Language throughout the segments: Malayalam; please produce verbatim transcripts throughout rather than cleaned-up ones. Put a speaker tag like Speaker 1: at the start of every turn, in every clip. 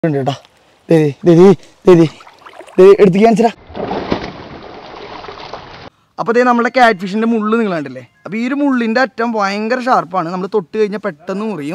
Speaker 1: കേട്ടോ എടുത്ത് ക്യാൻസറാ. അപ്പോൾ ഇതേ നമ്മുടെ ക്യാറ്റ് ഫിഷിൻ്റെ മുള്ള് നിങ്ങൾ കണ്ടില്ലേ? അപ്പോൾ ഈ ഒരു മുള്ളിൻ്റെ അറ്റം ഭയങ്കര ഷാർപ്പാണ്. നമ്മൾ തൊട്ട് കഴിഞ്ഞാൽ പെട്ടെന്ന് മുറിയും.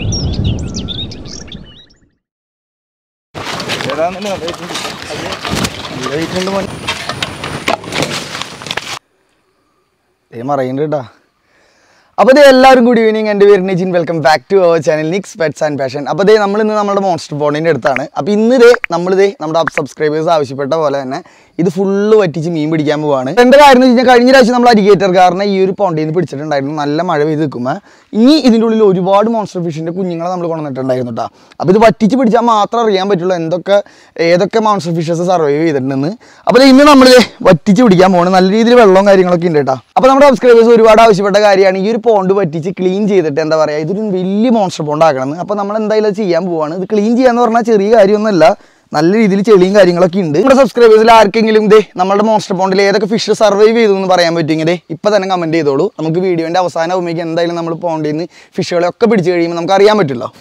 Speaker 1: മറയുന്നുണ്ട് കേട്ടോ. അപ്പോൾ ഇതേ എല്ലാവരും ഗുഡ് ഈവനിങ്. എൻ്റെ പേര് Nijin. Welcome back to our channel Nix pets and passion. അപ്പോൾ ഇതേ നമ്മൾ ഇന്ന് നമ്മുടെ മോൺസ്റ്റർ പോണ്ടിൻ്റെ അടുത്താണ്. അപ്പോൾ ഇന്ന് ഇതേ നമ്മളിതേ നമ്മുടെ സബ്സ്ക്രൈബേഴ്സ് ആവശ്യപ്പെട്ട പോലെ തന്നെ ഇത് ഫുള്ള് വറ്റിച്ച് മീൻ പിടിക്കാൻ പോവാണ്. എൻ്റെ കാര്യം എന്ന് വെച്ച് കഴിഞ്ഞാൽ കഴിഞ്ഞ പ്രാവശ്യം നമ്മൾ അരിഗേറ്റർ കാരനെ ഈ ഒരു പോണ്ടിൽ നിന്ന് പിടിച്ചിട്ടുണ്ടായിരുന്നു. നല്ല മഴ പെയ്ത് നിൽക്കുമ്പോൾ ഇനി ഇതിൻ്റെ ഉള്ളിൽ ഒരുപാട് മോൺസ്റ്റർ ഫിഷിൻ്റെ കുഞ്ഞുങ്ങളെ നമ്മൾ കൊണ്ടുവന്നിട്ടുണ്ടായിരുന്നു കേട്ടോ. അപ്പോൾ ഇത് വറ്റിച്ച് പിടിച്ചാൽ മാത്രം അറിയാൻ പറ്റുള്ളൂ എന്തൊക്കെ ഏതൊക്കെ മോൺസ്റ്റർ ഫിഷസ് സർവൈവ് ചെയ്തിട്ടുണ്ടെന്ന്. അപ്പോൾ ഇന്ന് നമ്മൾ വറ്റിച്ച് പിടിക്കാൻ പോകുന്നത് നല്ല രീതിയിൽ വെള്ളവും കാര്യങ്ങളൊക്കെ ഉണ്ട് കേട്ടോ. അപ്പോൾ നമ്മുടെ സബ്സ്ക്രൈബേഴ്സ് ഒരുപാട് ആവശ്യപ്പെട്ട കാര്യമാണ് ഈ ഒരു പോണ്ട് വറ്റിച്ച് ക്ലീൻ ചെയ്തിട്ട് എന്താ പറയുക ഇതൊരു വലിയ മോൺസ്റ്റർ പോണ്ട് ആക്കണമെന്ന്. അപ്പോൾ നമ്മൾ എന്തായാലും ചെയ്യാൻ പോവാണ്. ഇത് ക്ലീൻ ചെയ്യാന്ന് പറഞ്ഞാൽ ചെറിയ കാര്യമൊന്നുമല്ല, നല്ല രീതിയിൽ ചെളിയും കാര്യങ്ങളൊക്കെ ഉണ്ട്. നമ്മുടെ സബ്സ്ക്രൈബേഴ്സിൽ ആർക്കെങ്കിലും ഇതേ നമ്മുടെ മോൺസ്റ്റർ പോണ്ടിൽ ഏതൊക്കെ ഫിഷ് സർവൈവ് ചെയ്തു എന്ന് പറയാൻ പറ്റുമെങ്കിൽ ഇപ്പം തന്നെ കമൻറ്റ് ചെയ്തോളൂ. നമുക്ക് വീഡിയോൻ്റെ അവസാനം ആകുമ്പോഴേക്കും എന്തായാലും നമ്മൾ പോണ്ടിൽ നിന്ന് ഫിഷുകളെയൊക്കെ പിടിച്ച് കഴിയുമ്പോൾ നമുക്ക് അറിയാൻ പറ്റുമല്ലോ.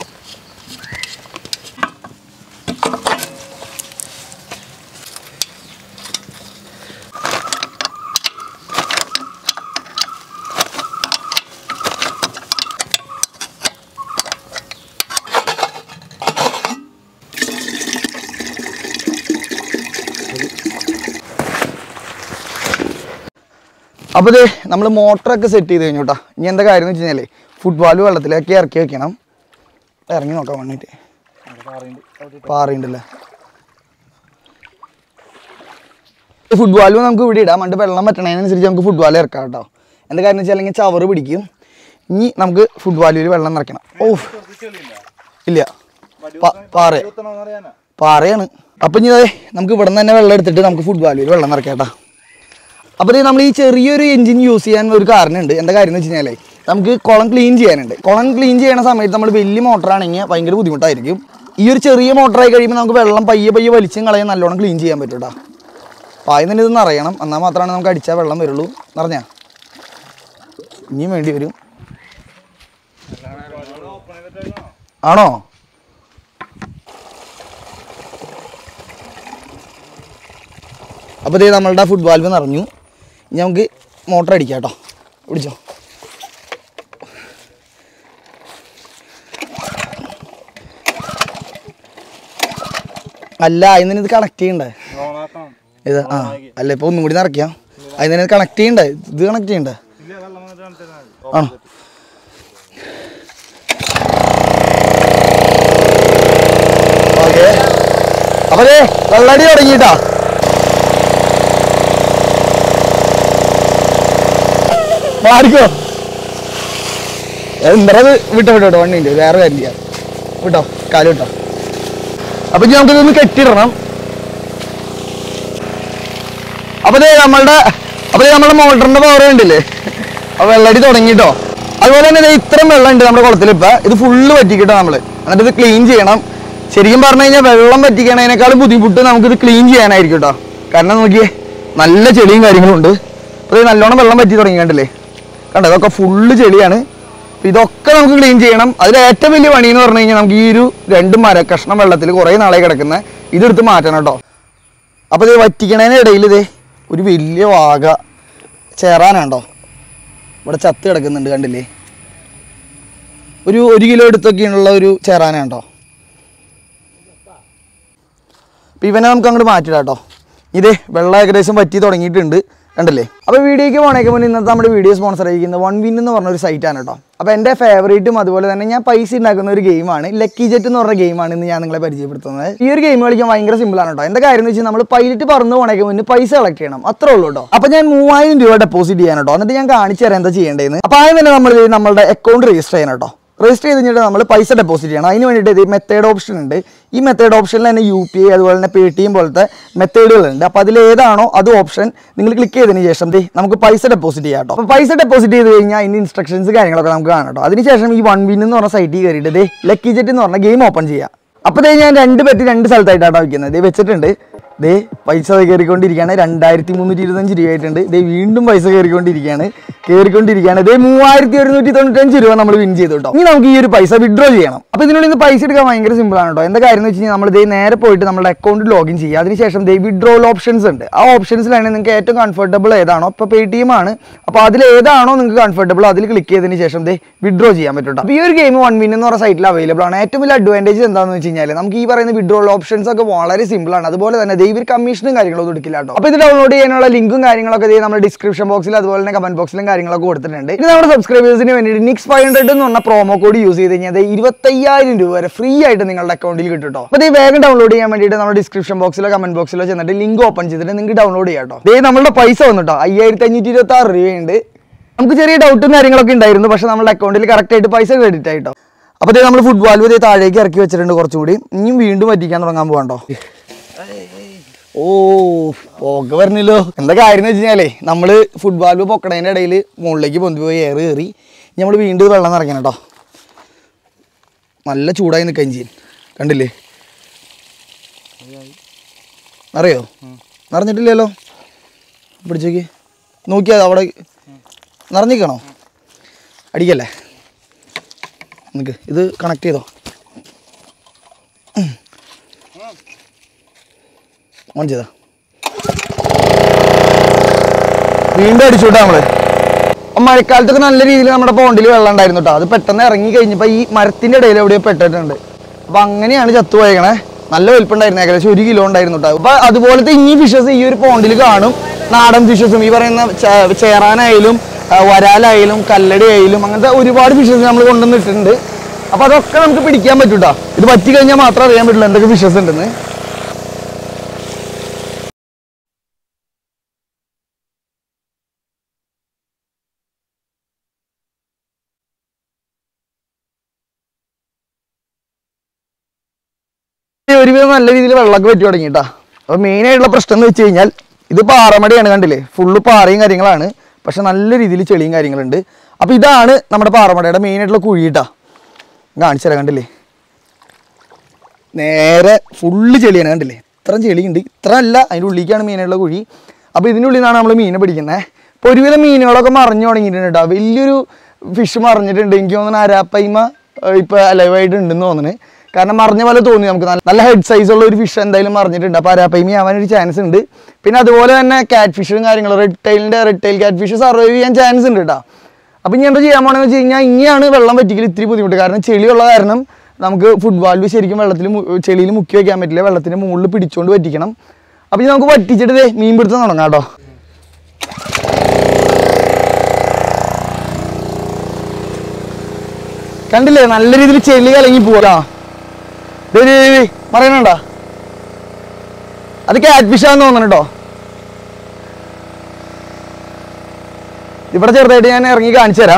Speaker 1: അപ്പോൾ ഇതേ നമ്മൾ മോട്ടറൊക്കെ സെറ്റ് ചെയ്ത് കഴിഞ്ഞു കേട്ടോ. ഇനി എന്താ കാര്യം എന്ന് വെച്ച് കഴിഞ്ഞാൽ ഫുട്ബോൾ വെള്ളത്തിലേക്ക് ഇറക്കി വെക്കണം. ഇറങ്ങി നോക്കാൻ വേണ്ടിയിട്ട് പാറയുണ്ടല്ലേ. ഫുട്ബോളും നമുക്ക് ഇവിടെ ഇടാം. പണ്ട് വെള്ളം പറ്റണതിനനുസരിച്ച് നമുക്ക് ഫുട്ബോൾ ഇറക്കാം കേട്ടോ. എന്താ കാര്യം എന്ന് വെച്ചാൽ അല്ലെങ്കിൽ ചവറ് പിടിക്കും. ഇനി നമുക്ക് ഫുട്ബോളിൽ വെള്ളം നിറയ്ക്കണം. ഓ ഇല്ല, പാറ പാറയാണ്. അപ്പം ഇനി അതെ നമുക്ക് ഇവിടെ നിന്ന് തന്നെ വെള്ളം എടുത്തിട്ട് നമുക്ക് ഫുട്ബോളിൽ വെള്ളം നിറയ്ക്കാം കേട്ടോ. അപ്പോൾ നമ്മൾ ഈ ചെറിയൊരു എഞ്ചിൻ യൂസ് ചെയ്യാൻ ഒരു കാരണമുണ്ട്. എന്താ കാര്യം എന്ന് വെച്ച് കഴിഞ്ഞാൽ നമുക്ക് കുളം ക്ലീൻ ചെയ്യാനുണ്ട്. കുളം ക്ലീൻ ചെയ്യുന്ന സമയത്ത് നമ്മൾ വലിയ മോട്ടറാണെങ്കിൽ ഭയങ്കര ബുദ്ധിമുട്ടായിരിക്കും. ഈ ഒരു ചെറിയ മോട്ടറായി കഴിയുമ്പോൾ നമുക്ക് വെള്ളം പയ്യെ പയ്യെ വലിച്ചും കളയാൻ നല്ലോണം ക്ലീൻ ചെയ്യാൻ പറ്റും കേട്ടോ. അപ്പോൾ ആദ്യം തന്നെ ഇത് നിറയണം. എന്നാൽ മാത്രമാണ് നമുക്ക് അടിച്ചാൽ വെള്ളം വരുള്ളൂ. നിറഞ്ഞാൽ ഇനിയും വേണ്ടി വരും. ആണോ? അപ്പോൾ ഇതേ നമ്മളുടെ ഫുട് വാൽവ് നിറഞ്ഞു. ഇനി നമുക്ക് മോട്ടർ അടിക്കാം കേട്ടോ. പിടിച്ചോ. അല്ല അതിന് ഇത് കണക്ട് ചെയ്യണ്ടേ? ഇത് ആ അല്ല ഇപ്പോൾ ഒന്നും കൂടി നിറയ്ക്കാം. അതിന് ഇത് കണക്ട് ചെയ്യണ്ടേ? ഇത് കണക്ട് ചെയ്യണ്ടേ? ആണോ? ഓക്കെ. അപ്പോൾ അതെ വെള്ളടി തുടങ്ങിയിട്ടാ. മാറിക്കോ. എന്തത് വിട്ടോ വിട്ടോ കേട്ടോ. വണ്ടിയുണ്ട് വേറെ കാര്യമില്ല. വിട്ടോ കാല് വിട്ടോ. അപ്പം ഇനി നമുക്കിതൊന്ന് കെട്ടിയിടണം. അപ്പോൾ ഇതേ നമ്മളുടെ അപ്പോൾ നമ്മളുടെ മോട്ടറിൻ്റെ പവർ ഉണ്ടല്ലേ. അപ്പോൾ വെള്ളടി തുടങ്ങിയിട്ടോ. അതുപോലെ തന്നെ ഇത്രയും വെള്ളം ഉണ്ട് നമ്മുടെ കുളത്തിൽ. ഇപ്പം ഇത് ഫുള്ള് പറ്റിക്കിട്ടോ നമ്മൾ. എന്നിട്ട് ഇത് ക്ലീൻ ചെയ്യണം. ശരിക്കും പറഞ്ഞു കഴിഞ്ഞാൽ വെള്ളം പറ്റിക്കണതിനേക്കാളും ബുദ്ധിമുട്ട് നമുക്കിത് ക്ലീൻ ചെയ്യാനായിരിക്കും കേട്ടോ. കാരണം നോക്കിയേ നല്ല ചെളിയും കാര്യങ്ങളും ഉണ്ട്. അപ്പോൾ ഇത് നല്ലോണം വെള്ളം പറ്റി തുടങ്ങി കണ്ടില്ലേ. കണ്ടോ ഇതൊക്കെ ഫുള്ള് ചെളിയാണ്. ഇതൊക്കെ നമുക്ക് ക്ലീൻ ചെയ്യണം. അതിൽ ഏറ്റവും വലിയ പണി എന്ന് പറഞ്ഞു കഴിഞ്ഞാൽ നമുക്ക് ഈ ഒരു രണ്ട് മര കഷ്ണം വെള്ളത്തിൽ കുറേ നാളെ കിടക്കുന്ന ഇതെടുത്ത് മാറ്റണം കേട്ടോ. അപ്പോൾ ഇത് വറ്റിക്കണതിനിടയിൽ ഇതേ ഒരു വലിയ വാഗ ചേറാനുണ്ടോ ഇവിടെ ചത്ത് കിടക്കുന്നുണ്ട് കണ്ടില്ലേ. ഒരു ഒരു കിലോ എടുത്തൊക്കെയുള്ള ഒരു ചേറാനുണ്ടോ. അപ്പോൾ ഇവനെ നമുക്ക് അങ്ങോട്ട് മാറ്റിടാം കേട്ടോ. ഇതേ വെള്ളം ഏകദേശം വറ്റി തുടങ്ങിയിട്ടുണ്ട് കണ്ടല്ലേ. അപ്പോൾ വീഡിയോയ്ക്ക് പോകണേക്ക് മുന്നേ ഇന്നത്തെ നമ്മുടെ വീഡിയോ സ്പോൺസർ ആയിരിക്കുന്നത് വൺ വിൻ എന്ന് പറഞ്ഞൊരു സൈറ്റാണ് കേട്ടോ. അപ്പോൾ എൻ്റെ ഫേവറേറ്റും അതുപോലെ തന്നെ ഞാൻ പൈസ ഉണ്ടാക്കുന്ന ഒരു ഗെയിമാണ് ലക്കി ജെറ്റ് എന്ന് പറഞ്ഞ ഗെയിമാണ് ഇന്ന് ഞാൻ നിങ്ങളെ പരിചയപ്പെടുത്തുന്നത്. ഈ ഒരു ഗെയിം കളിക്കാൻ ഭയങ്കര സിമ്പിളാണ് കേട്ടോ. എന്താ കാര്യം എന്ന് വെച്ചാൽ നമ്മൾ പൈലറ്റ് പറന്ന് പോകണേക്ക് മുന്നേ പൈസ കളക്ട് ചെയ്യണം, അത്രേ ഉള്ളൂ കേട്ടോ. അപ്പോൾ ഞാൻ മൂവായിരം രൂപ ഡെപ്പോസിറ്റ് ചെയ്യാൻ കേട്ടോ. എന്നിട്ട് ഞാൻ കാണിച്ചു തരാം എന്താ ചെയ്യേണ്ടതെന്ന്. അപ്പോൾ ആദ്യം തന്നെ നമ്മൾ നമ്മുടെ അക്കൗണ്ട് രജിസ്റ്റർ ചെയ്യണം കേട്ടോ. രജിസ്റ്റർ ചെയ്ത് കഴിഞ്ഞിട്ട് നമ്മൾ പൈസ ഡെപ്പോസിറ്റ് ചെയ്യണം. അതിന് വേണ്ടിയിട്ട് ഇത് മെത്തേഡ് ഓപ്ഷൻ ഉണ്ട്. ഈ മെത്തേഡ് ഓപ്ഷനിൽ തന്നെ യു പി ഐ അതുപോലെ തന്നെ പേ ടി എം പോലത്തെ മെത്തേഡുകളുണ്ട്. അപ്പോൾ അതിൽ ഏതാണോ അത് ഓപ്ഷൻ നിങ്ങൾ ക്ലിക്ക് ചെയ്തതിന് ശേഷം നമുക്ക് പൈസ ഡെപ്പോസിറ്റ് ചെയ്യാം കേട്ടോ. അപ്പോൾ പൈസ ഡെപ്പോസിറ്റ് ചെയ്ത് കഴിഞ്ഞാൽ അതിൻ്റെ ഇൻസ്ട്രക്ഷൻസ് കാര്യങ്ങളൊക്കെ നമുക്ക് കാണാം കേട്ടോ. അതിനുശേഷം ഈ വൺ വിൻ എന്ന് പറഞ്ഞ സൈറ്റിൽ കയറിയിട്ട് ഇതേ ലക്കി ജെറ്റ് എന്ന് പറഞ്ഞ ഗെയിം ഓപ്പൺ ചെയ്യാം. അപ്പോൾ ഞാൻ രണ്ട് പെറ്റ് രണ്ട് സ്ഥലത്തായിട്ടാണ് വയ്ക്കുന്നത്. ഇത് വെച്ചിട്ടുണ്ട്. ദേ പൈസ കയറിക്കൊണ്ടിരിക്കുകയാണ്. രണ്ടായിരത്തി മുന്നൂറ്റി ഇരുപത്തഞ്ച് രൂപ ആയിട്ടുണ്ട്. ദേ വീണ്ടും പൈസ കയറിക്കൊണ്ടിരിക്കുകയാണ് കയറിക്കൊണ്ടിരിക്കുകയാണ് ദേ മൂവായിരത്തി ഒരുന്നൂറ്റി തൊണ്ണൂറ്റഞ്ച് രൂപ നമ്മൾ വിൻ ചെയ്തു കേട്ടോ. ഇനി നമുക്ക് ഈ ഒരു പൈസ വിഡ്രോ ചെയ്യണം. അപ്പോൾ ഇതിനുള്ളിൽ നിന്ന് പൈസ എടുക്കാൻ ഭയങ്കര സിമ്പിൾ ആണ് കേട്ടോ. എന്താ കാര്യം എന്ന് വെച്ച് കഴിഞ്ഞാൽ നമ്മൾ ദേ നേരെ പോയിട്ട് നമ്മുടെ അക്കൗണ്ട് ലോഗിൻ ചെയ്യുക. അതിനുശേഷം ദേ വിഡ്രോൾ ഓപ്ഷൻസ് ഉണ്ട്. ആ ഓപ്ഷൻസിലാണ് നിങ്ങൾക്ക് ഏറ്റവും കംഫർട്ടബിൾ ഏതാണോ, ഇപ്പോൾ പേ ടി എം ആണ്, അപ്പോൾ അതിൽ ഏതാണോ നിങ്ങൾക്ക് കംഫർട്ടബിൾ അതിൽ ക്ലിക്ക് ചെയ്തതിന് ശേഷം ദേ വിഡ്രോ ചെയ്യാൻ പറ്റും. അപ്പോൾ ഈ ഒരു ഗെയിം വൺ വിൻ എന്ന് പറഞ്ഞ സൈറ്റിൽ അവൈലബിൾ ആണ്. ഏറ്റവും വലിയ അഡ്വാൻറ്റേജ് എന്താണെന്ന് വെച്ച് കഴിഞ്ഞാൽ നമുക്ക് ഈ പറയുന്ന വിഡ്രോൾ ഓപ്ഷൻസ് ഒക്കെ വളരെ സിമ്പിൾ ആണ്. അതുപോലെ തന്നെ ദേ ഇവർ കമ്മീഷനും കാര്യങ്ങളൊന്നും എടുക്കില്ല കേട്ടോ. അപ്പോൾ ഇത് ഡൗൺലോഡ് ചെയ്യാനുള്ള ലിങ്കും കാര്യങ്ങളൊക്കെ ദേ നമ്മുടെ ഡിസ്ക്രിപ്ഷൻ ബോക്സിൽ അതുപോലെ തന്നെ കമന്റ് ബോക്സിലും കാര്യങ്ങളൊക്കെ കൊടുത്തിട്ടുണ്ട്. ഇത് നമ്മുടെ സബ്സ്ക്രൈബേഴ്സിന് വേണ്ടിയിട്ട് നിക്സ് ഫൈവ് ഹൺഡ്രഡ് എന്ന് പറഞ്ഞ പ്രോമോ കോഡ് യൂസ് ചെയ്ത് കഴിഞ്ഞാൽ ഇരുപത്തയ്യായിരം രൂപ വരെ ഫ്രീ ആയിട്ട് നിങ്ങളുടെ അക്കൗണ്ടിൽ കിട്ടും കേട്ടോ. അപ്പോൾ ഇത് വേഗം ഡൗൺലോഡ് ചെയ്യാൻ വേണ്ടിയിട്ട് നമ്മുടെ ഡിസ്ക്രിപ്ഷൻ ബോക്സിലോ കമന്റ് ബോക്സിലോ ചെന്നിട്ട് ലിങ്ക് ഓപ്പൺ ചെയ്തിട്ട് നിങ്ങൾക്ക് ഡൗൺലോഡ് ചെയ്യാം കേട്ടോ. ദേ നമ്മളുടെ പൈസ വന്നിട്ടോ അയ്യായിരത്തി അഞ്ഞൂറ്റി ഇരുപത്തി ആറ് രൂപയുണ്ട്. നമുക്ക് ചെറിയ ഡൗട്ടും കാര്യങ്ങളൊക്കെ ഉണ്ടായിരുന്നു, പക്ഷെ നമ്മുടെ അക്കൗണ്ടിൽ കറക്റ്റ് ആയിട്ട് പൈസ ക്രെഡിറ്റ് ആയിട്ടോ. അപ്പോൾ ദേ നമ്മൾ ഫുട്ബോൾ ഇതേ താഴേക്ക് ഇറക്കി വെച്ചിട്ടുണ്ട്. കുറച്ചും കൂടി ഇനിയും വീണ്ടും പറ്റിക്കാൻ തുടങ്ങാൻ പോകണ്ടോ. ഓ പോക പറഞ്ഞല്ലോ. എന്താ കാര്യം എന്ന് വെച്ച് കഴിഞ്ഞാലേ നമ്മൾ ഫുട്ബോൾ പൊക്കടേൻ്റെ ഇടയിൽ മുകളിലേക്ക് പൊന്തി പോയി എയർ കയറി നമ്മൾ വീണ്ടും വെള്ളം നിറയ്ക്കണം കേട്ടോ. നല്ല ചൂടായി നിൽക്കുകയും ചെയ്യും. കണ്ടില്ലേ അറിയോ? നിറഞ്ഞിട്ടില്ലല്ലോ. പിടിച്ചേക്ക് നോക്കിയാൽ അവിടെ നിറഞ്ഞിക്കണോ? അടിക്കല്ലേ നിനക്ക് ഇത് കണക്ട് ചെയ്തോ. ഓൺ ചെയ്താ വീണ്ടും അടിച്ചുവിട്ടാ നമ്മള്. മഴക്കാലത്തൊക്കെ നല്ല രീതിയിൽ നമ്മുടെ പോണ്ടിൽ വെള്ളം ഉണ്ടായിരുന്നു കേട്ടോ. അത് പെട്ടെന്ന് ഇറങ്ങി കഴിഞ്ഞപ്പോൾ ഈ മരത്തിന്റെ ഇടയിൽ എവിടെയോ പെട്ടിട്ടുണ്ട്. അപ്പൊ അങ്ങനെയാണ് ചത്തുപോയേക്കണേ. നല്ല വലിപ്പുണ്ടായിരുന്നു, ഏകദേശം ഒരു കിലോ ഉണ്ടായിരുന്നു കേട്ടോ. അപ്പൊ അതുപോലത്തെ ഈ ഫിഷസ് ഈ ഒരു പോണ്ടിൽ കാണും. നാടൻ ഫിഷസും ഈ പറയുന്ന ചേറാനായാലും വരാലായാലും കല്ലടി ആയാലും അങ്ങനത്തെ ഒരുപാട് ഫിഷസ് നമ്മൾ കൊണ്ടുവന്നിട്ടുണ്ട്. അപ്പൊ അതൊക്കെ നമുക്ക് പിടിക്കാൻ പറ്റും കേട്ടോ. ഇത് പറ്റി കഴിഞ്ഞാൽ മാത്രം അറിയാൻ പറ്റുള്ളൂ എന്തൊക്കെ ഫിഷസ് ഉണ്ടെന്ന്. ഒരുവിധം നല്ല രീതിയിൽ വെള്ളമൊക്കെ പറ്റി തുടങ്ങിട്ടാ. അപ്പോൾ മെയിനായിട്ടുള്ള പ്രശ്നം എന്ന് വെച്ച് കഴിഞ്ഞാൽ ഇത് പാറമടയാണ്. കണ്ടില്ലേ ഫുള്ള് പാറയും കാര്യങ്ങളാണ്, പക്ഷെ നല്ല രീതിയിൽ ചെളിയും കാര്യങ്ങളുണ്ട്. അപ്പോൾ ഇതാണ് നമ്മുടെ പാറമടയുടെ മെയിനായിട്ടുള്ള കുഴിയിട്ടാ. കാണിച്ചു തരാം. കണ്ടില്ലേ നേരെ ഫുള്ള് ചെളിയാണ്. കണ്ടില്ലേ ഇത്രയും ചെളിയുണ്ട്. ഇത്ര അല്ല, അതിൻ്റെ ഉള്ളിലേക്കാണ് മെയിനായിട്ടുള്ള കുഴി. അപ്പോൾ ഇതിൻ്റെ ഉള്ളിൽ നിന്നാണ് നമ്മൾ മീനെ പിടിക്കുന്നത്. ഇപ്പോൾ ഒരുവിധം മീനുകളൊക്കെ മറിഞ്ഞു തുടങ്ങിയിട്ടുണ്ട് കേട്ടോ. വലിയൊരു ഫിഷ് മറിഞ്ഞിട്ടുണ്ട്. എനിക്ക് തോന്നുന്നു അരാപ്പൈമ ഇപ്പോൾ അലൈവായിട്ട് ഉണ്ടെന്ന് തോന്നുന്നു. കാരണം മറിഞ്ഞ പോലെ തോന്നി നമുക്ക്. നല്ല നല്ല ഹെഡ് സൈസ് ഉള്ള ഒരു ഫിഷ് എന്തായാലും മറിഞ്ഞിട്ടുണ്ട്. അപ്പോൾ അരാപ്പൈമി ആവാനൊരു ചാൻസ് ഉണ്ട്. പിന്നെ അതുപോലെ തന്നെ കാറ്റ് ഫിഷും കാര്യങ്ങളും റെഡ് ടൈലിൻ്റെ red tail catfish survive ചെയ്യാൻ ചാൻസ് ഉണ്ട് കേട്ടോ. അപ്പോൾ ഇനി എന്താ ചെയ്യാൻ പോകണമെന്ന് വെച്ച് കഴിഞ്ഞാൽ ഇനിയാണ് വെള്ളം പറ്റിക്കൽ ഇത്തിരി ബുദ്ധിമുട്ട്. കാരണം ചെളിയുള്ള കാരണം നമുക്ക് ഫുട്ബോളിൽ ശരിക്കും വെള്ളത്തിൽ ചെളിയിൽ മുക്കി വയ്ക്കാൻ പറ്റില്ല. വെള്ളത്തിൻ്റെ മുകളിൽ പിടിച്ചുകൊണ്ട് പറ്റിക്കണം. അപ്പോൾ ഇനി നമുക്ക് പറ്റിച്ചിട്ട് മീൻ പിടുത്തം തുടങ്ങാം കേട്ടോ. കണ്ടില്ലേ നല്ല രീതിയിൽ ചെളി കലങ്ങി പോരാ. പറയണണ്ട അത് കാറ്റ് ഫിഷാന്ന് തോന്നണം കേട്ടോ. ഇവിടെ ചെറുതായിട്ട് ഞാൻ ഇറങ്ങി കാണിച്ചു തരാം.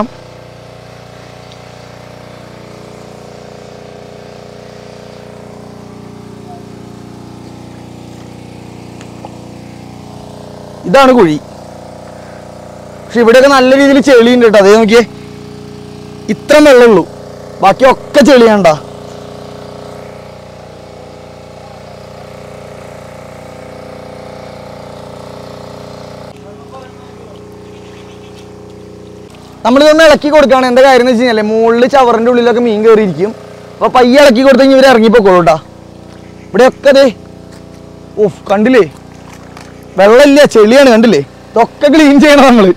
Speaker 1: ഇതാണ് കുഴി. പക്ഷെ ഇവിടെയൊക്കെ നല്ല രീതിയിൽ ചെളിയുണ്ട് കേട്ടോ. അതേ നോക്കിയേ ഇത്ര വെള്ളമുള്ളൂ, ബാക്കിയൊക്കെ ചെളിയാണ്ടാ. നമ്മളിതൊന്ന് ഇളക്കി കൊടുക്കുകയാണ്. എന്താ കാര്യം എന്ന് വെച്ച് കഴിഞ്ഞാൽ മുകളിൽ ചവറിൻ്റെ ഉള്ളിലൊക്കെ മീൻ കയറിയിരിക്കും. അപ്പോൾ പയ്യെ ഇളക്കി കൊടുത്തു കഴിഞ്ഞാൽ ഇവർ ഇറങ്ങിപ്പോക്കോളൂ കേട്ടോ. ഇവിടെയൊക്കെ അതെ ഓഫ് കണ്ടില്ലേ വെള്ളമില്ല ചെളിയാണ്. കണ്ടില്ലേ ഇതൊക്കെ ക്ലീൻ ചെയ്യണം നമ്മൾ.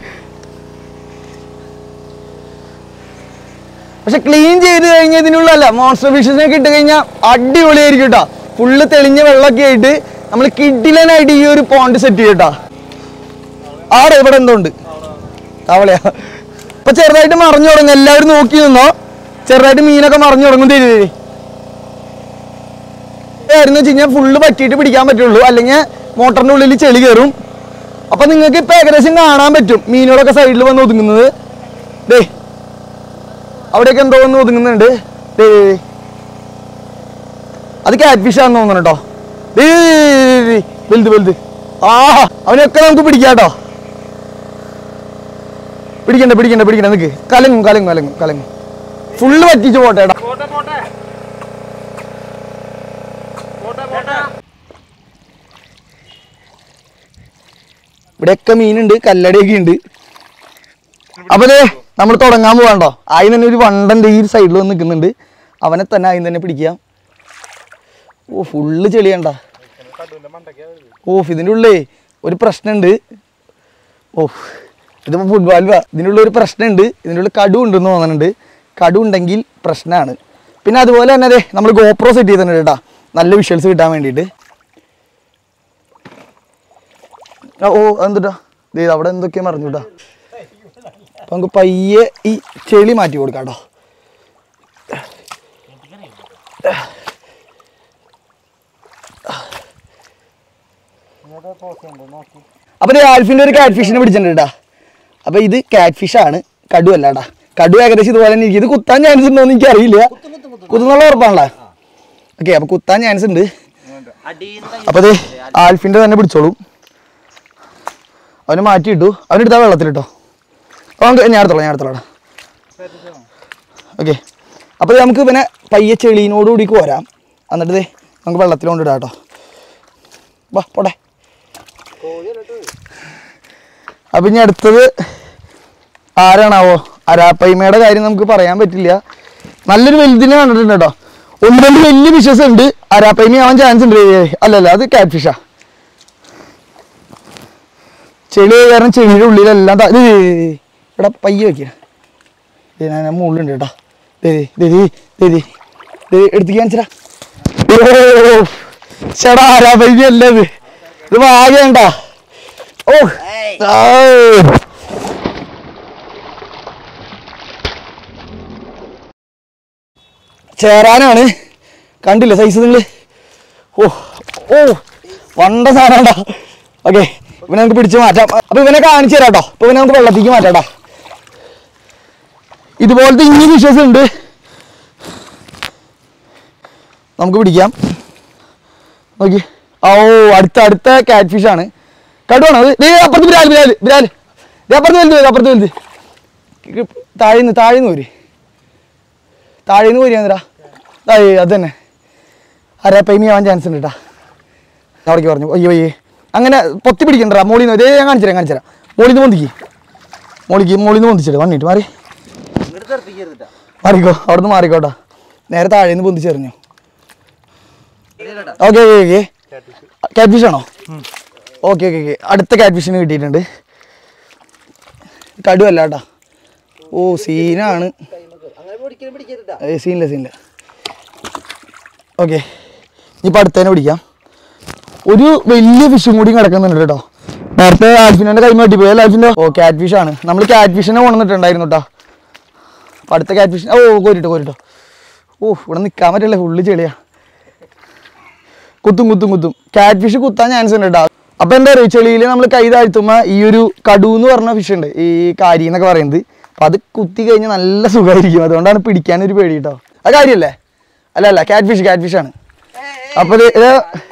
Speaker 1: പക്ഷെ ക്ലീൻ ചെയ്ത് കഴിഞ്ഞാൽ ഇതിനുള്ളല്ല മോൺസ്റ്റർ ഫിഷസിനൊക്കെ ഇട്ട് കഴിഞ്ഞാൽ അടിപൊളിയായിരിക്കും കേട്ടോ. ഫുള്ള് തെളിഞ്ഞ വെള്ളമൊക്കെ ആയിട്ട് നമ്മൾ കിഡിലനായിട്ട് ഈ ഒരു പോണ്ട് സെറ്റ് ചെയ്യട്ടാ. ആടെ ഇവിടെ എന്തോ ഉണ്ട് തവളയാ. അപ്പൊ ചെറുതായിട്ട് മറിഞ്ഞു തുടങ്ങും. എല്ലാവരും നോക്കി നിന്നോ. ചെറുതായിട്ട് മീനൊക്കെ മറിഞ്ഞു തുടങ്ങും. തരി ആയിരുന്നു വെച്ച് കഴിഞ്ഞാൽ ഫുള്ള് പറ്റിയിട്ട് പിടിക്കാൻ പറ്റുള്ളൂ, അല്ലെങ്കിൽ മോട്ടറിന്റെ ഉള്ളിൽ ചെളി കയറും. അപ്പൊ നിങ്ങൾക്ക് ഇപ്പൊ ഏകദേശം കാണാൻ പറ്റും മീനുകളൊക്കെ സൈഡിൽ വന്ന് ഒതുങ്ങുന്നത്. ദേ അവിടെയൊക്കെ എന്തോ വന്ന് ഒതുങ്ങുന്നുണ്ട്. ദേ അത് കാറ്റ് ഫിഷാന്ന് തോന്നുന്നു കേട്ടോ. വലുത് വലുത് ആ അവനൊക്കെ നമുക്ക് പിടിക്കാം കേട്ടോ. പിടിക്കണ്ട പിടിക്കണ്ട പിടിക്കണ്ട നിക്ക്. കലങ്ങും കലങ്ങും കലങ്ങും കലങ്ങും ഫുള്ള് പറ്റിച്ച് പോട്ടെ ഏട്ടാ. ഇവിടെയൊക്കെ മീനുണ്ട്, കല്ലടയൊക്കെ ഉണ്ട്. അപ്പോൾ അതെ നമ്മൾ തുടങ്ങാൻ പോകാണ്ടോ. ആദ്യം തന്നെ ഒരു വണ്ടൻ്റെ ഈ സൈഡിൽ വന്ന് നിൽക്കുന്നുണ്ട്. അവനെ തന്നെ ആദ്യം തന്നെ പിടിക്കാം. ഓ ഫുള്ള് ചെളിയണ്ട. ഓ ഇതിൻ്റെ ഉള്ളിൽ ഒരു പ്രശ്നമുണ്ട്. ഓ ഇതിപ്പോൾ ഫുട്ബോൾ വാ. ഇതിൻ്റെ ഉള്ളിൽ ഒരു പ്രശ്നമുണ്ട്. ഇതിൻ്റെ ഉള്ളിൽ കടു ഉണ്ടെന്ന് തോന്നുന്നുണ്ട്. കടു ഉണ്ടെങ്കിൽ പ്രശ്നമാണ്. പിന്നെ അതുപോലെ തന്നെ അതെ നമ്മൾ ഗോപ്രോ സെറ്റ് ചെയ്തിട്ടുണ്ട് കേട്ടോ, നല്ല വിഷ്വൽസ് കിട്ടാൻ വേണ്ടിയിട്ട്. ഓ എന്തുട്ടാ ദേ അവിടെ എന്തൊക്കെയാ മറിഞ്ഞു കേട്ടോ. അപ്പം നമുക്ക് പയ്യെ ഈ ചെളി മാറ്റി കൊടുക്കാം കേട്ടോ. അപ്പം ഇത് ആൽഫിൻ്റെ ഒരു കാറ്റ് ഫിഷിനെ പിടിച്ചിട്ടുണ്ട് കേട്ടോ. അപ്പം ഇത് കാറ്റ് ഫിഷാണ്, കടു അല്ല കേട്ടോ. കടു ഏകദേശം ഇതുപോലെ തന്നെ ഇരിക്കും. ഇത് കുത്താൻ ചാൻസ് ഉണ്ടോ എന്ന് എനിക്കറിയില്ല. കുത്തുന്നുള്ള ഉറപ്പാണല്ലോ. ഓക്കെ അപ്പം കുത്താൻ ചാൻസ് ഉണ്ട്. അപ്പം അത് ആൽഫിൻ്റെ തന്നെ പിടിച്ചോളൂ. അവനെ മാറ്റിയിട്ടു. അവനെടുത്താൽ വെള്ളത്തിലിട്ടോ. അപ്പോൾ നമുക്ക് ഞാൻ എടുത്തോളാം ഞാൻ എടുത്തോളാം ഓക്കെ. അപ്പോൾ നമുക്ക് പിന്നെ പയ്യെ ചെളീനോടുകൂടി കോരാം. എന്നിട്ട് ഇതേ നമുക്ക് വെള്ളത്തിലോണ്ട് ഇടാം കേട്ടോ. വാ പോട്ടെ. അപ്പം ഇനി അടുത്തത് ആരാണാവോ? അരാപ്പയ്മയുടെ കാര്യം നമുക്ക് പറയാൻ പറ്റില്ല. നല്ലൊരു വലുതിനെ കണ്ടിട്ടുണ്ട് കേട്ടോ. ഒന്ന് രണ്ട് വലിയ ഫിഷസ് ഉണ്ട്. അരാപ്പയ്മ ആവാൻ ചാൻസ് ഉണ്ട്. അല്ലല്ല അത് കാറ്റ് ഫിഷാ. ചെളി കാരണം ചെളിയുടെ ഉള്ളിലെല്ലാം ഇവിടെ പയ്യെ വെക്കുക. ഞാൻ മുകളിലുണ്ട് കേട്ടോ. എടുത്തേക്ക് കാണിച്ചടാ. ചേടാ അരാപ്പയ്മ അല്ല ഇത്. ഇത് വാഗണ്ട. ഓ ചേരാനാണ്. കണ്ടില്ല സൈസ് നിങ്ങൾ? ഓ ഓ വണ്ട സാധനണ്ടാ. ഓക്കെ ഇവനെ നമുക്ക് പിടിച്ച് മാറ്റാം. അപ്പോൾ ഇവനെ കാണിച്ചു തരാം കേട്ടോ. അപ്പോൾ ഇവനെ നമുക്ക് വെള്ളത്തേക്ക് മാറ്റാം. ഇതുപോലത്തെ ഇനി ഫിഷസ് ഉണ്ട്, നമുക്ക് പിടിക്കാം. നോക്കി. ഓ അടുത്ത അടുത്ത കാറ്റ് ഫിഷാണ്. കടുവാണ് അത്. അപ്പുറത്ത് ബിരാൽ ബിരാൽ ബിരാൽ അപ്പുറത്ത് വലുത് അപ്പുറത്ത് വലുത് താഴേന്ന് താഴേന്ന് പോര് താഴേന്ന് പോരാ. താഴെ അത് തന്നെ അരാപ്പയ്മ ആവാൻ ചാൻസ് ഉണ്ട് കേട്ടാ. അവിടേക്ക് പറഞ്ഞു അയ്യോ അയ്യേ അങ്ങനെ പൊത്തി പിടിക്കണ്ടാ. മോളിൽ നിന്ന് ഇതേ ഞാൻ കാണിച്ചു തരാം കാണിച്ചു തരാം മോളിൽ നിന്ന് പൊന്തിക്ക് മോളിക്ക് മോളിൽ നിന്ന് പൊന്തിച്ചിട്ട് വന്നിട്ട് മാറി മാറിക്കോ. അവിടെ നിന്ന് മാറിക്കോട്ടാ. നേരെ താഴെ നിന്ന് പൊന്തിച്ചെറിഞ്ഞു. Okay okay okay catfish ആണോ? ഓക്കെ ഓക്കെ ഓക്കെ അടുത്ത കാറ്റ് ഫിഷിന് കിട്ടിയിട്ടുണ്ട്. കടുവല്ല കേട്ടാ. ഓ സീനാണ്. സീനില്ല സീനില്ല. ഓക്കെ ഇനിയിപ്പോൾ അടുത്തതിനെ പിടിക്കാം. ഒരു വലിയ ഫിഷും കൂടി കിടക്കുന്നുണ്ട് കേട്ടോ. നേരത്തെ ആൽഫിനെ കൈ മാറ്റിപ്പോയി. അല്ല ആൽഫിൻ്റെ ഓ കാറ്റ് ഫിഷാണ്. നമ്മൾ കാറ്റ് ഫിഷിനെ കൊണ്ടുവന്നിട്ടുണ്ടായിരുന്നു കേട്ടോ. അപ്പോൾ അടുത്ത കാറ്റ് ഫിഷിനെ ഓ കോരിട്ടോ കോരിട്ടോ. ഓ ഇവിടെ നിൽക്കാൻ പറ്റില്ല, ഫുള്ള് ചെളിയാ. കുത്തും കുത്തും കുത്തും. കാറ്റ് ഫിഷ് കുത്താൻ ചാൻസ് ഉണ്ട് കേട്ടോ. അപ്പോൾ എന്താ പറയുക, ചെളിയിൽ നമ്മൾ കൈ താഴ്ത്തുമ്പോൾ ഈ ഒരു കടു എന്ന് പറഞ്ഞ ഫിഷ് ഉണ്ട്, ഈ കാരി എന്നൊക്കെ പറയുന്നത്. അപ്പോൾ അത് കുത്തി കഴിഞ്ഞാൽ നല്ല സുഖമായിരിക്കും. അതുകൊണ്ടാണ് പിടിക്കാനൊരു പേടി കേട്ടോ. അത് കാര്യമല്ലേ? അല്ല അല്ല കാറ്റ് ഫിഷ് കാറ്റ് ഫിഷാണ്. അപ്പോൾ ഇത്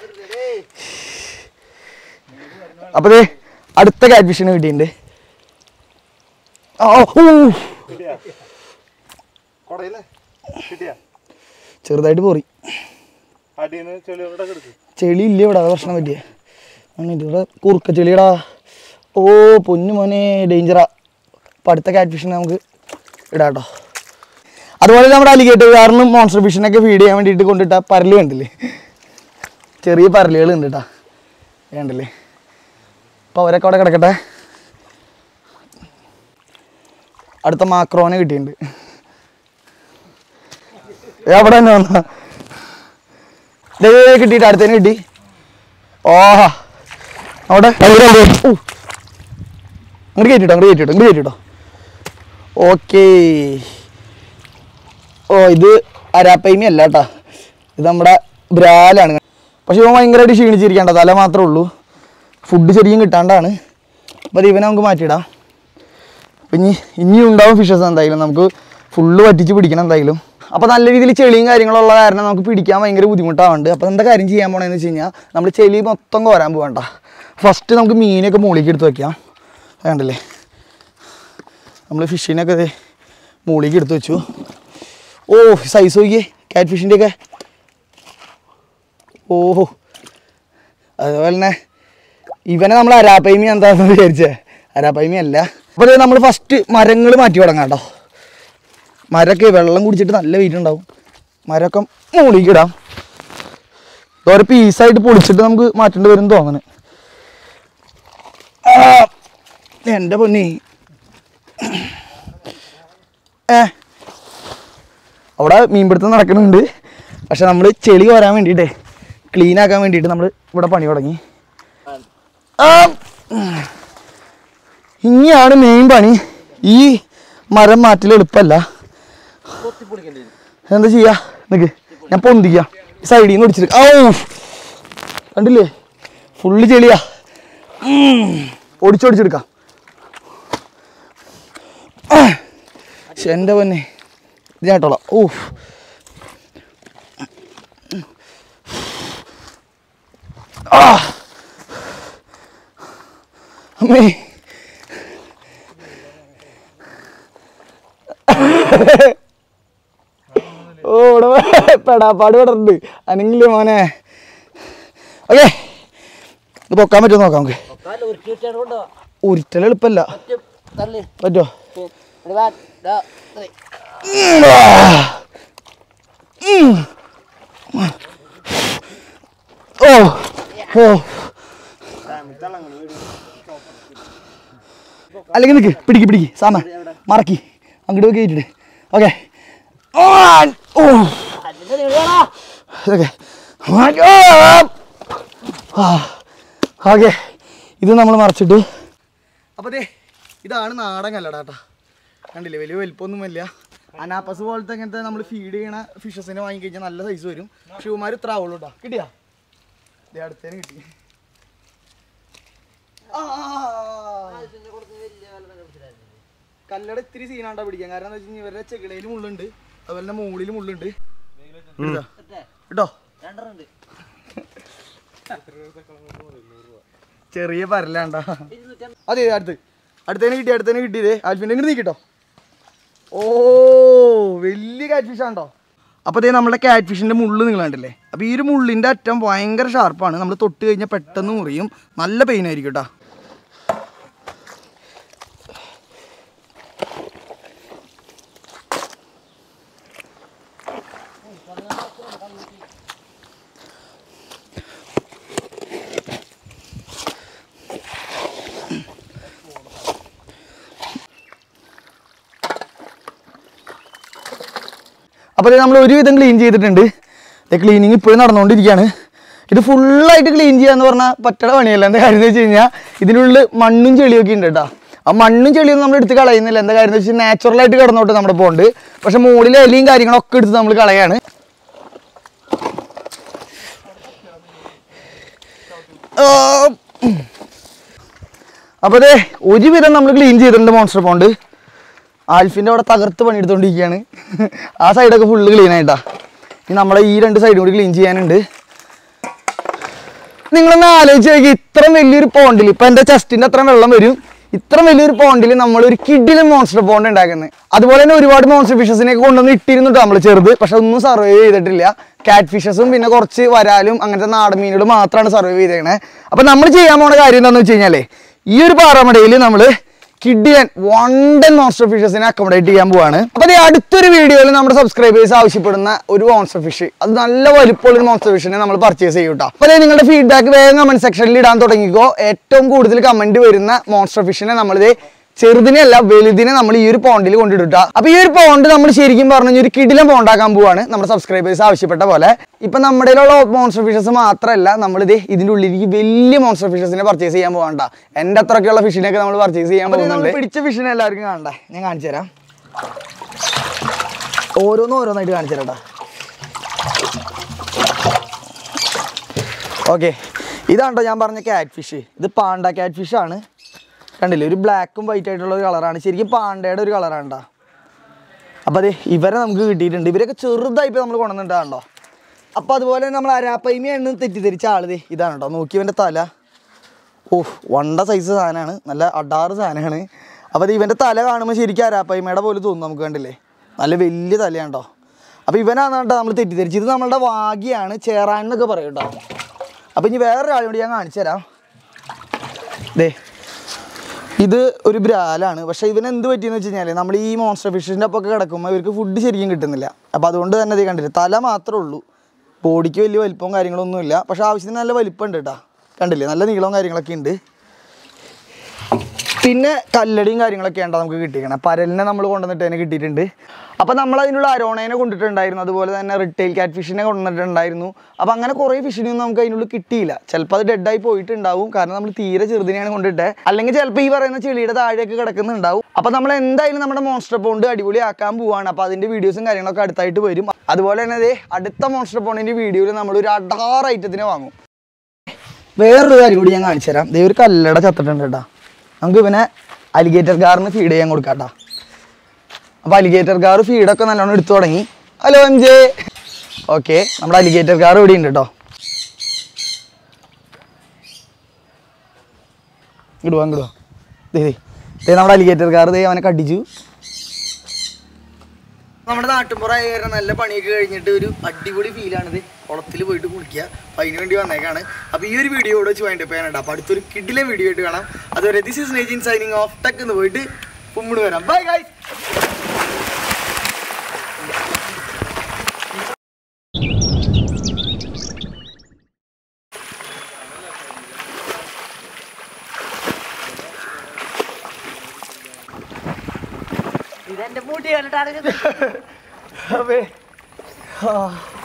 Speaker 1: അപ്പോൾ ഇത് അടുത്ത കാറ്റ് ഫിഷിന് കിട്ടിയിട്ടുണ്ട്. ചെറുതായിട്ട് പോറി. ചെളി ഇല്ല ഇവിടെ, പ്രശ്നം പറ്റിയേ. ഇവിടെ കുറുക്ക ചെളിയടാ. ഓ പൊന്നു മോനെ ഡേഞ്ചറാ. അപ്പം അടുത്ത കാറ്റ് ഫിഷിനെ നമുക്ക് ഇടാം കേട്ടോ. അതുപോലെ നമ്മുടെ അലിഗേറ്റർ കാരണം മോൺസ്റ്റർ ഫിഷിനൊക്കെ ഫീഡ് ചെയ്യാൻ വേണ്ടിയിട്ട് കൊണ്ടിട്ട പരല് കണ്ടില്ലേ? ചെറിയ പരലുകൾ ഉണ്ട് കേട്ടോ, വേണ്ടല്ലേ? അപ്പോൾ അവരൊക്കെ അവിടെ കിടക്കട്ടെ. അടുത്ത മാക്രോനെ കിട്ടിയിട്ടുണ്ട്. അവിടെ തന്നെ വന്ന ദേ കിട്ടിയിട്ട് അടുത്തതിന് കിട്ടി. ഓഹാ അവിടെ അങ്ങോട്ട് കയറ്റിട്ടോ അങ്ങോട്ട് കയറ്റിട്ടോ ഇങ്ങോട്ട് കയറ്റിട്ടോ. ഓക്കേ. ഓ ഇത് അരാപ്പയ്മ അല്ല കേട്ടോ, ഇത് നമ്മുടെ ബ്രാലാണ്. പക്ഷെ ഇവൻ ഭയങ്കരമായിട്ട് ക്ഷീണിച്ചിരിക്കേണ്ട, തല മാത്രമേ ഉള്ളൂ. ഫുഡ് ശരിക്കും കിട്ടാണ്ടാണ്. അപ്പോൾ അത് ഇവനെ നമുക്ക് മാറ്റിയിടാം. അപ്പം ഇനി ഇനിയും ഉണ്ടാവും ഫിഷസ് എന്തായാലും. നമുക്ക് ഫുള്ള് വറ്റിച്ച് പിടിക്കണം എന്തായാലും. അപ്പോൾ നല്ല രീതിയിൽ ചെളിയും കാര്യങ്ങളുള്ള കാരണം നമുക്ക് പിടിക്കാൻ ഭയങ്കര ബുദ്ധിമുട്ടാവുന്നുണ്ട്. അപ്പോൾ എന്താ കാര്യം ചെയ്യാൻ പോകണമെന്ന് വെച്ച് കഴിഞ്ഞാൽ നമ്മൾ ചെളി മൊത്തം കോരാൻ പോകണ്ട. ഫസ്റ്റ് നമുക്ക് മീനൊക്കെ മുകളിലേക്ക് എടുത്ത് വയ്ക്കാം. വേണ്ടല്ലേ? നമ്മൾ ഫിഷിനൊക്കെ ഇത് മുകളിലേക്ക് എടുത്ത് വെച്ചു. ഓ സൈസ് നോക്കിയേ കാറ്റ് ഫിഷിൻ്റെയൊക്കെ. ഓഹോ അതുപോലെ തന്നെ ഇവനെ നമ്മൾ അരാപ്പൈമി എന്താണെന്ന് വിചാരിച്ചേ, അരാപ്പൈമി അല്ല. അപ്പോൾ നമ്മൾ ഫസ്റ്റ് മരങ്ങൾ മാറ്റി തുടങ്ങാം കേട്ടോ. മരമൊക്കെ വെള്ളം കുടിച്ചിട്ട് നല്ല വെയിറ്റ് ഉണ്ടാവും. മരമൊക്കെ മുകളിലേക്കിടാം. ഓരോ പീസായിട്ട് പൊളിച്ചിട്ട് നമുക്ക് മാറ്റേണ്ടി വരും തോന്നണേ. എൻ്റെ പൊന്നി ഏ അവിടെ മീൻപിടുത്തം നടക്കുന്നുണ്ട്. പക്ഷെ നമ്മൾ ചെളി വരാൻ വേണ്ടിയിട്ടേ, ക്ലീൻ ആക്കാൻ വേണ്ടിയിട്ട് നമ്മൾ ഇവിടെ പണി തുടങ്ങി. ഇനിയാണ് മെയിൻ പണി. ഈ മരം മാറ്റൽ എളുപ്പമല്ല. എന്താ ചെയ്യാ, നിനക്ക് ഞാൻ പൊന്തിക്കാം. സൈഡിൽ നിന്ന് ഒടിച്ചിട്ട് ഓ കണ്ടില്ലേ, ഫുള്ള് ചെളിയാ. ഒടിച്ചൊടിച്ചെടുക്കാം. എൻ്റെ പൊന്നെ ഇത് ഞാട്ടോളാം. ഓ ആ അമ്മേ ഓ ഇവിടെ പെടാപ്പാട് പെടുന്നുണ്ട്. അനങ്ങില്ലേ മോനെ. ഓക്കെ, ഇത് പൊക്കാൻ പറ്റുമോ നോക്കാം നമുക്ക്. ഉരുട്ടൽ എളുപ്പമല്ല. പറ്റുമോ? ഓ ഓ അല്ലെങ്കിൽ നിൽക്ക്, പിടിക്ക് പിടിക്ക് സാമ മറക്കി അങ്ങോട്ട് കയറ്റിട്ട്. ഓക്കെ ഓ ഓക്കെ, ഇത് നമ്മൾ മറച്ചിട്ടു. അപ്പോൾ അതെ ഇതാണ് നാടൻ കല്ലടാട്ടാ. കണ്ടില്ലേ, വലിയ വലിപ്പമൊന്നുമില്ല. അനാപ്പസ് പോലത്തെ അങ്ങനത്തെ നമ്മൾ ഫീഡ് ചെയ്യണ ഫിഷസിനെ വാങ്ങിക്കഴിഞ്ഞാൽ നല്ല സൈസ് വരും. പക്ഷെ ഇവന്മാർ ഇത്ര ആവുള്ളൂ കേട്ടോ. കിട്ടിയാ ഇതേ അടുത്തേന് കിട്ടി. കല്ലട ഇത്തിരി സീനാണ്ടാ പിടിക്കാൻ. കാരണം എന്താ വെച്ച് കഴിഞ്ഞാൽ ഇവരുടെ ചെകിടയിലും മുള്ളുണ്ട്, അതുപോലെ തന്നെ മുകളിലും മുള്ളുണ്ട് കേട്ടോ. ചെറിയ പരലാണ്ടാ. അതെ അടുത്ത് അടുത്തേനെ കിട്ടി, അടുത്തേനെ കിട്ടിയതേ. ആൽഫിൻ്റെ ഇങ്ങോട്ട് നീക്കിട്ടോ. ഓ വലിയ കാറ്റ് ഫിഷാണ്ടോ. അപ്പോൾ അതേ നമ്മുടെ കാറ്റ് ഫിഷിൻ്റെ മുള്ള് നിങ്ങൾ കണ്ടില്ലേ. അപ്പോൾ ഈ ഒരു മുള്ളിൻ്റെ അറ്റം ഭയങ്കര ഷാർപ്പാണ്. നമ്മൾ തൊട്ട് കഴിഞ്ഞാൽ പെട്ടെന്ന് മുറിയും, നല്ല പെയിൻ ആയിരിക്കും കേട്ടോ. അപ്പോൾ നമ്മൾ ഒരുവിധം ക്ലീൻ ചെയ്തിട്ടുണ്ട്. ക്ലീനിങ് ഇപ്പോഴും നടന്നുകൊണ്ടിരിക്കുകയാണ്. ഇത് ഫുള്ളായിട്ട് ക്ലീൻ ചെയ്യാന്ന് പറഞ്ഞാൽ പറ്റണ പണിയല്ല. എന്താ കാര്യം എന്ന് വെച്ച് കഴിഞ്ഞാൽ ഇതിനുള്ളിൽ മണ്ണും ചെളിയൊക്കെ ഉണ്ട് കേട്ടോ. ആ മണ്ണും ചെളിയൊന്നും നമ്മൾ എടുത്ത് കളയുന്നില്ല. എന്താ കാര്യം എന്ന് വെച്ചാൽ നാച്ചുറലായിട്ട് കിടന്നോട്ട് നമ്മുടെ പോണ്ട്. പക്ഷെ മുകളിലെ ഇലയും കാര്യങ്ങളൊക്കെ എടുത്ത് നമ്മൾ കളയാണ്. അപ്പോൾ അതെ ഒരുവിധം നമ്മൾ ക്ലീൻ ചെയ്തിട്ടുണ്ട് മോൺസ്റ്റർ പോണ്ട്. ആൽഫിൻ്റെ അവിടെ തകർത്ത് പണിയെടുത്തോണ്ടിരിക്കുകയാണ്. ആ സൈഡൊക്കെ ഫുള്ള് ക്ലീൻ ആയിട്ടാ. ഇനി നമ്മളെ ഈ രണ്ട് സൈഡും കൂടി ക്ലീൻ ചെയ്യാനുണ്ട്. നിങ്ങളൊന്ന് ആലോചിച്ച് നോക്കി, ഇത്രയും വലിയൊരു പോണ്ടിൽ ഇപ്പം എൻ്റെ ചെസ്റ്റിൻ്റെ അത്രയും വെള്ളം വരും. ഇത്ര വലിയൊരു പോണ്ടിൽ നമ്മൾ ഒരു കിഡിലും മോൺസ്റ്റർ പോണ്ട് ഉണ്ടാക്കുന്നത്. അതുപോലെ തന്നെ ഒരുപാട് മോൺസ്റ്റർ ഫിഷസിനെയൊക്കെ കൊണ്ടുവന്ന് ഇട്ടിരുന്നുട്ടോ നമ്മൾ ചെറുത്. പക്ഷെ ഒന്നും സർവൈവ് ചെയ്തിട്ടില്ല. കാറ്റ് ഫിഷസും പിന്നെ കുറച്ച് വരാലും അങ്ങനത്തെ നാടൻ മീനുകൾ മാത്രമാണ് സർവൈവ് ചെയ്തേക്കണേ. അപ്പം നമ്മൾ ചെയ്യാൻ പോണ കാര്യം എന്താണെന്ന് വെച്ച് കഴിഞ്ഞാൽ ഈ ഒരു പാറമടയിൽ നമ്മൾ കിഡിയൻ വണ്ടൻ മോൺസ്റ്റർ ഫിഷസിനെ അക്കോമഡേറ്റ് ചെയ്യാൻ പോവാണ്. അപ്പോൾ ഈ അടുത്തൊരു വീഡിയോയിൽ നമ്മുടെ സബ്സ്ക്രൈബേഴ്സ് ആവശ്യപ്പെടുന്ന ഒരു മോൺസ്റ്റർ ഫിഷ്, അത് നല്ല വലിപ്പമുള്ള ഒരു മോൺസ്റ്റർ ഫിഷിനെ നമ്മൾ പർച്ചേസ് ചെയ്യും കേട്ടോ. അപ്പോൾ നിങ്ങളുടെ ഫീഡ്ബാക്ക് വേഗം കമന്റ് സെക്ഷനിൽ ഇടാൻ തുടങ്ങിക്കോ. ഏറ്റവും കൂടുതൽ കമന്റ് വരുന്ന മോൺസ്റ്റർ ഫിഷിനെ നമ്മളിത് ചെറുതിനെ അല്ല വലുതിനെ നമ്മൾ ഈ ഒരു പോണ്ടിൽ കൊണ്ടിട്ടാ. അപ്പോൾ ഈ ഒരു പോണ്ട് നമ്മൾ ശരിക്കും പറഞ്ഞു ഒരു കിടിലം പോണ്ടാക്കാൻ പോവാണ് നമ്മുടെ സബ്സ്ക്രൈബേഴ്സ് ആവശ്യപ്പെട്ട പോലെ. ഇപ്പം നമ്മുടെ മോൺസ്റ്റർ ഫിഷസ് മാത്രമല്ല, നമ്മളിത് ഇതിൻ്റെ ഉള്ളിലേക്ക് വലിയ മോൺസ്റ്റർ ഫിഷസിനെ പർച്ചേസ് ചെയ്യാൻ പോകണ്ട. എൻ്റെ അത്രയ്ക്കുള്ള ഫിഷിനെയൊക്കെ നമ്മൾ പർച്ചേസ് ചെയ്യാൻ പോകുന്നുണ്ട്. പിടിച്ച ഫിഷിനെ എല്ലാവർക്കും കാണണ്ടേ, ഞാൻ കാണിച്ചു തരാം. ഓരോന്നും ഓരോന്നായിട്ട് കാണിച്ചു തരാം. ഓക്കെ, ഇതാണ്ടോ ഞാൻ പറഞ്ഞ ക്യാറ്റ് ഫിഷ്. ഇത് പാണ്ട ക്യാറ്റ് ഫിഷാണ്. കണ്ടില്ലേ, ഒരു ബ്ലാക്കും വൈറ്റ് ആയിട്ടുള്ള ഒരു കളറാണ്. ശരിക്കും പാണ്ടയുടെ ഒരു കളറാണ് കേട്ടോ. അപ്പോൾ അതെ ഇവരെ നമുക്ക് കിട്ടിയിട്ടുണ്ട്. ഇവരൊക്കെ ചെറുതായിപ്പോൾ നമ്മൾ കൊണ്ടുവന്നിട്ടുണ്ടോ. അപ്പോൾ അതുപോലെ തന്നെ നമ്മൾ അരാപ്പൈമയാണ് തെറ്റിദ്ധരിച്ച ആളത് ഇതാണ് കേട്ടോ. നോക്കിയവൻ്റെ തല, ഓ വണ്ട സൈസ് സാധനമാണ്, നല്ല അടാറ് സാധനമാണ്. അപ്പോൾ അത് ഇവൻ്റെ തല കാണുമ്പോൾ ശരിക്കും അരാപ്പൈമയുടെ പോലെ തോന്നും നമുക്ക്. കണ്ടില്ലേ, നല്ല വലിയ തലയാണ് കേട്ടോ. അപ്പോൾ ഇവനാണ് കേട്ടോ നമ്മൾ തെറ്റിദ്ധരിച്ചത്. ഇത് നമ്മളുടെ വാഗിയാണ്, ചേറാൻ എന്നൊക്കെ പറയും കേട്ടോ. അപ്പോൾ ഇനി വേറൊരാളോട് ഞാൻ കാണിച്ചു തരാം. ദേ ഇത് ഒരു ബ്രാലാണ്. പക്ഷേ ഇവന് എന്ത് പറ്റിയെന്ന് വെച്ച് കഴിഞ്ഞാൽ നമ്മൾ ഈ മോൺസ്റ്റർ ഫിഷിൻ്റെ ഒപ്പം ഒക്കെ കിടക്കുമ്പോൾ ഇവർക്ക് ഫുഡ് ശരിക്കും കിട്ടുന്നില്ല. അപ്പോൾ അതുകൊണ്ട് തന്നെ ഇത് കണ്ടില്ല, തല മാത്രമേ ഉള്ളൂ, ബോഡിക്ക് വലിയ വലിപ്പവും കാര്യങ്ങളൊന്നുമില്ല. പക്ഷേ ആവശ്യത്തിന് നല്ല വലിപ്പമുണ്ട് കേട്ടോ, കണ്ടില്ലേ, നല്ല നീളവും കാര്യങ്ങളൊക്കെ ഉണ്ട്. പിന്നെ കല്ലടിയും കാര്യങ്ങളൊക്കെ ഉണ്ട് നമുക്ക് കിട്ടിയിരിക്കണം. പരലിനെ നമ്മൾ കൊണ്ടുവന്നിട്ട് തന്നെ കിട്ടിയിട്ടുണ്ട്. അപ്പോൾ നമ്മൾ അതിനുള്ള അരോണേനെ കൊണ്ടിട്ടുണ്ടായിരുന്നു, അതുപോലെ തന്നെ റിട്ടെയിൽ ക്യാറ്റ് ഫിഷിനെ കൊണ്ടുവന്നിട്ടുണ്ടായിരുന്നു. അപ്പോൾ അങ്ങനെ കുറേ ഫിഷിനൊന്നും നമുക്ക് അതിനുള്ളിൽ കിട്ടിയില്ല. ചിലപ്പോൾ അത് ഡെഡായി പോയിട്ടുണ്ടാവും, കാരണം നമ്മൾ തീരെ ചെറുതിനെയാണ് കൊണ്ടിട്ടത്. അല്ലെങ്കിൽ ചിലപ്പോൾ ഈ പറയുന്ന ചെളിയുടെ താഴെയൊക്കെ കിടക്കുന്നുണ്ടാവും. അപ്പോൾ നമ്മൾ എന്തായാലും നമ്മുടെ മോൺസ്റ്റർ പോണ്ട് അടിപൊളിയാക്കാൻ പോവുകയാണ്. അപ്പോൾ അതിൻ്റെ വീഡിയോസും കാര്യങ്ങളൊക്കെ അടുത്തായിട്ട് വരും. അതുപോലെ തന്നെ അതേ അടുത്ത മോൺസ്റ്റർ പോണ്ടിൻ്റെ വീഡിയോയിൽ നമ്മളൊരു അടാർ ഐറ്റത്തിനെ വാങ്ങും. വേറൊരു കാര്യം കൂടി ഞാൻ കാണിച്ചു തരാം. ദേ ഒരു കല്ലട ചത്തിട്ടുണ്ട് കേട്ടോ. നമുക്ക് ഇവനെ അലിഗേറ്റർ കാറിന് ഫീഡ് ചെയ്യാൻ കൊടുക്കാം കേട്ടോ. അപ്പോൾ അലിഗേറ്റർ കാർ ഫീഡൊക്കെ നല്ലോണം എടുത്തു തുടങ്ങി. Hello M J. ഓക്കെ, നമ്മുടെ അലിഗേറ്റർ കാർ ഇവിടെ ഉണ്ട് കേട്ടോ. ഇടുവാ ഇടുവാ ദേ ദേ നമ്മുടെ അലിഗേറ്റർ കാർ ദേ അവനെ കടിച്ചു. നമ്മുടെ നാട്ടുമ്പുറ കയറാൻ നല്ല പണിയൊക്കെ കഴിഞ്ഞിട്ട് ഒരു അടിപൊളി ഫീലാണിത്. കുളത്തിൽ പോയിട്ട് കുളിക്കുക. അപ്പോൾ അതിന് വേണ്ടി വന്നേക്കാണ്. അപ്പോൾ ഈ ഒരു വീഡിയോ ഇവിടെ വെച്ച് വേണ്ടി പോയാനുണ്ട്. അപ്പോൾ അടുത്തൊരു കിഡിലെ വീഡിയോ ആയിട്ട് കാണാം. അതുവരെ this is Nijin signing off. ടെക് എന്ന് പോയിട്ട് കുമ്മിട് വരാം. Bye guys. ഇതെന്റെ മൂട്ടി കണ്ടിട്ടാണ്.